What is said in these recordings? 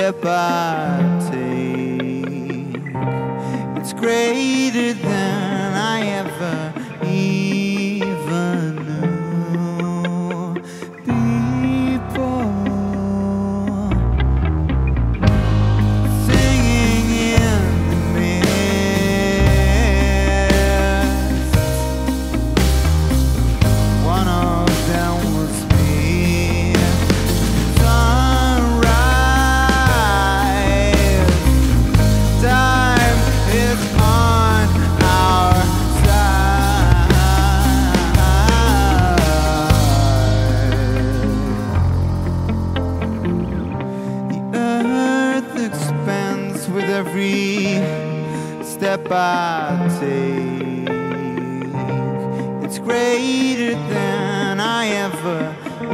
step I take, it's greater than I ever even knew before. Singing in the mist, one of them was me. Sunrise, time is on our side. The earth expands with every step I take. It's greater than I ever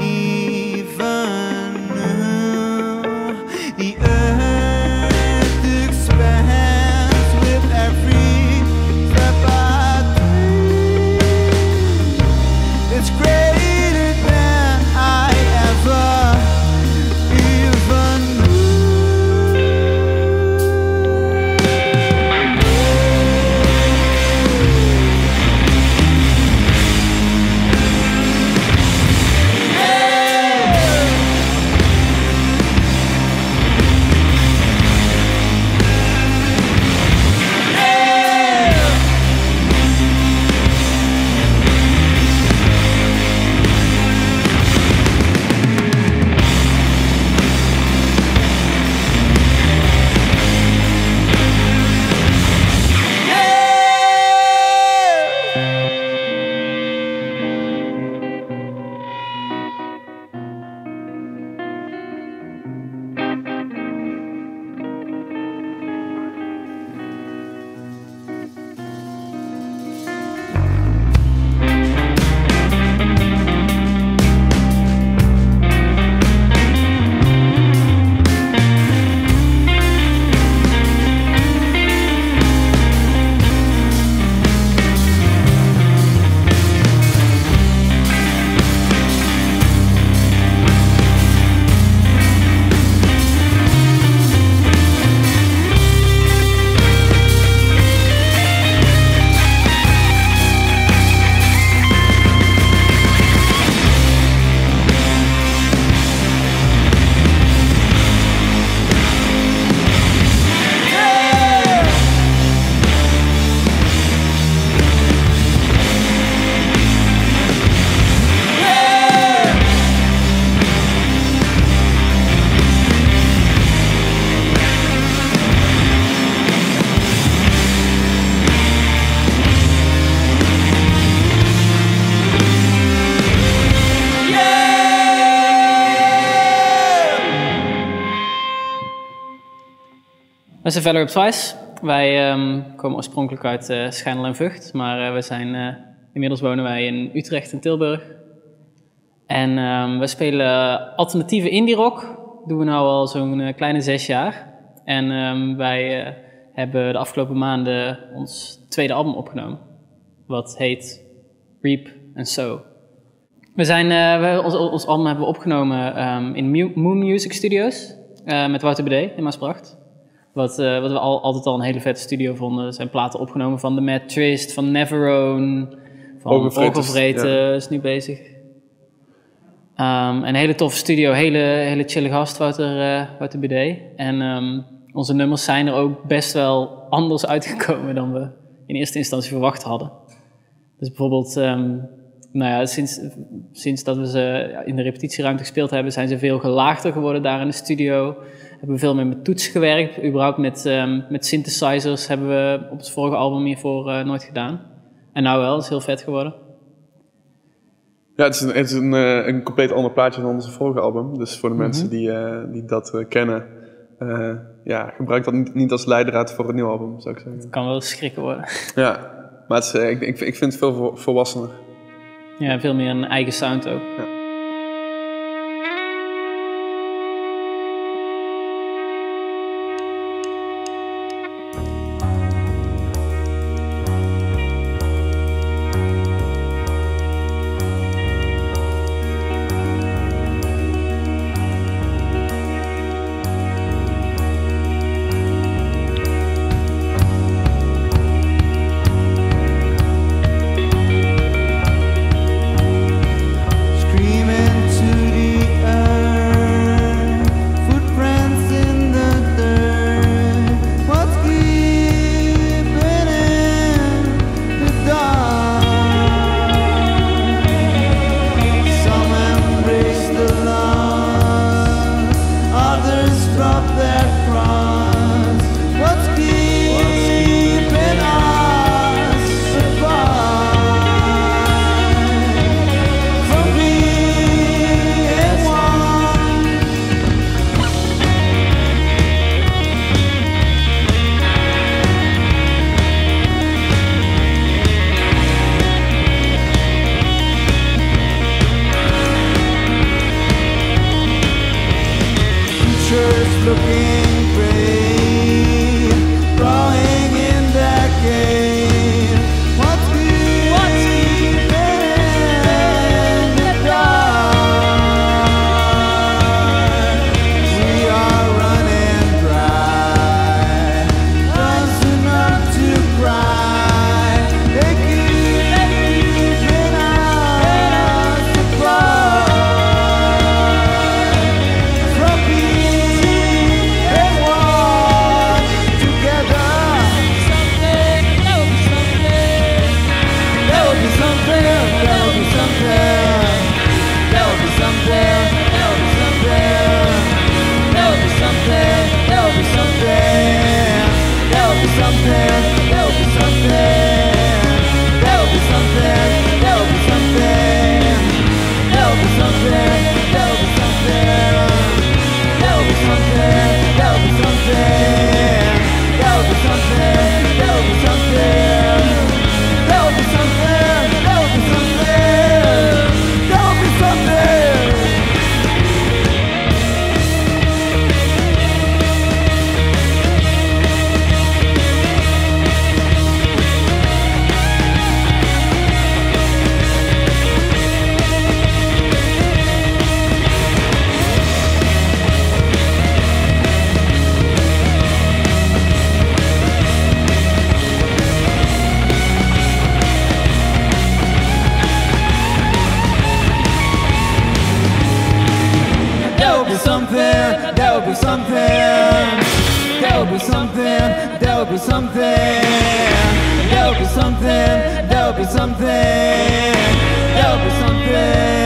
even knew. The earth expands with every step I take. It's greater than I ever even knew. We zijn Valerie Twice. Wij komen oorspronkelijk uit Schijndel en Vught, maar inmiddels wonen wij in Utrecht en Tilburg. En we spelen alternatieve indie rock. Dat doen we nu al zo'n kleine 6 jaar. En wij hebben de afgelopen maanden ons tweede album opgenomen. Wat heet Reap and Sow. Ons album hebben we opgenomen in Moon Music Studios met Wouter BD in Maasbracht. Wat we altijd al een hele vette studio vonden. Er zijn platen opgenomen van The Mad Trist, van Neverone, van Orgelvreten is nu bezig. Een hele toffe studio, hele chille gast, Wouter BD. En onze nummers zijn er ook best wel anders uitgekomen dan we in eerste instantie verwacht hadden. Dus bijvoorbeeld, sinds dat we ze in de repetitieruimte gespeeld hebben, zijn ze veel gelaagder geworden daar in de studio. Hebben we veel meer met toetsen gewerkt. Überhaupt met synthesizers hebben we op het vorige album hiervoor nooit gedaan. En nou wel, het is heel vet geworden. Ja, het is een compleet ander plaatje dan onze vorige album. Dus voor de mensen die dat kennen, gebruik dat niet als leidraad voor het nieuwe album, zou ik zeggen. Het kan wel schrikken worden. Ja, maar het is, ik vind het veel volwassener. Ja, veel meer een eigen sound ook. Ja. there'll be something, there'll be something, there'll be something, there'll be something, there'll be something.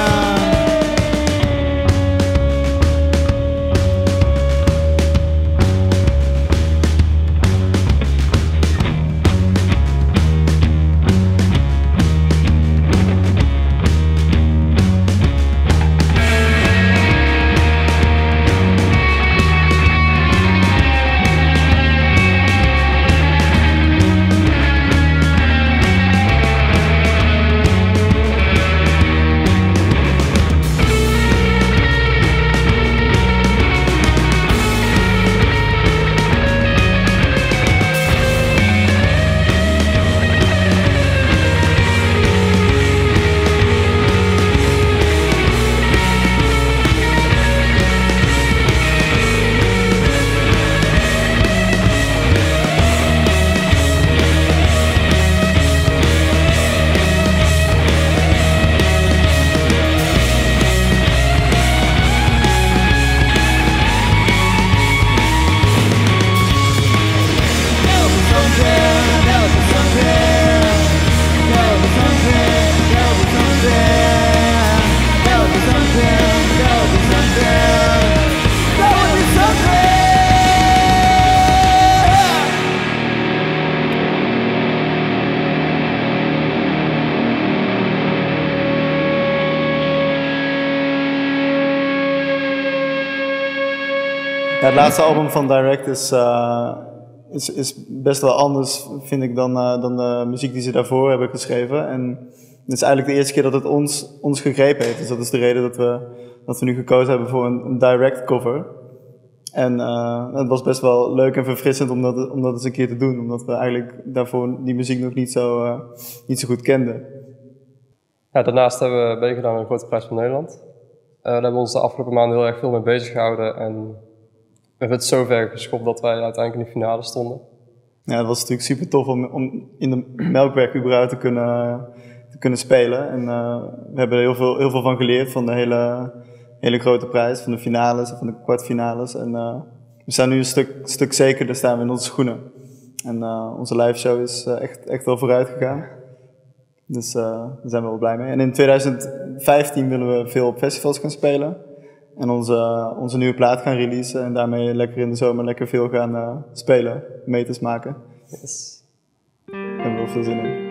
Ja, het laatste album van Direct is best wel anders, vind ik, dan de muziek die ze daarvoor hebben geschreven. En het is eigenlijk de eerste keer dat het ons gegrepen heeft. Dus dat is de reden dat we nu gekozen hebben voor een Direct cover. En het was best wel leuk en verfrissend om dat eens een keer te doen. Omdat we eigenlijk daarvoor die muziek nog niet zo goed kenden. Ja, daarnaast hebben we meegedaan aan de Grote Prijs van Nederland. Daar hebben we ons de afgelopen maanden heel erg veel mee bezig gehouden. En we hebben het zo ver geschopt dat wij uiteindelijk in de finale stonden. Ja, het was natuurlijk super tof om in de Melkweg überhaupt te kunnen spelen. En we hebben er heel veel van geleerd, van de hele grote prijs, van de finales en van de kwartfinales. En we staan nu een stuk zekerder staan we in onze schoenen. En onze live show is echt wel vooruit gegaan. Dus daar zijn we wel blij mee. En in 2015 willen we veel op festivals gaan spelen. En onze nieuwe plaat gaan releasen en daarmee lekker in de zomer lekker veel gaan spelen, meters maken. Yes. Daar hebben we wel veel zin in.